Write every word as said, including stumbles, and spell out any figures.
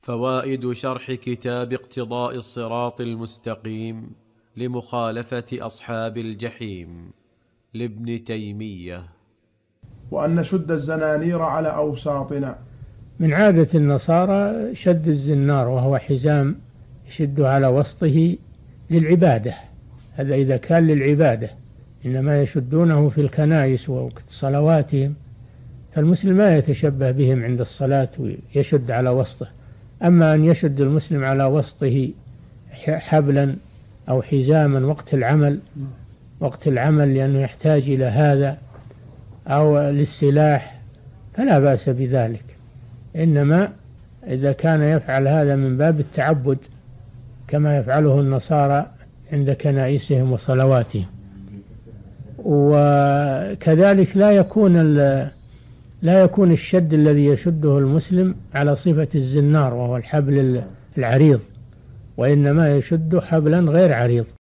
فوائد شرح كتاب اقتضاء الصراط المستقيم لمخالفة أصحاب الجحيم لابن تيمية. وأن نشد الزنانير على أوساطنا. من عادة النصارى شد الزنار، وهو حزام يشد على وسطه للعبادة، هذا إذا كان للعبادة، إنما يشدونه في الكنائس ووقت صلواتهم، فالمسلم ما يتشبه بهم عند الصلاة ويشد على وسطه. أما أن يشد المسلم على وسطه حبلا أو حزاما وقت العمل وقت العمل لأنه يحتاج إلى هذا أو للسلاح فلا بأس بذلك، إنما إذا كان يفعل هذا من باب التعبد كما يفعله النصارى عند كنائسهم وصلواتهم. وكذلك لا يكون لا يكون الشد الذي يشده المسلم على صفة الزنار وهو الحبل العريض، وإنما يشد حبلا غير عريض.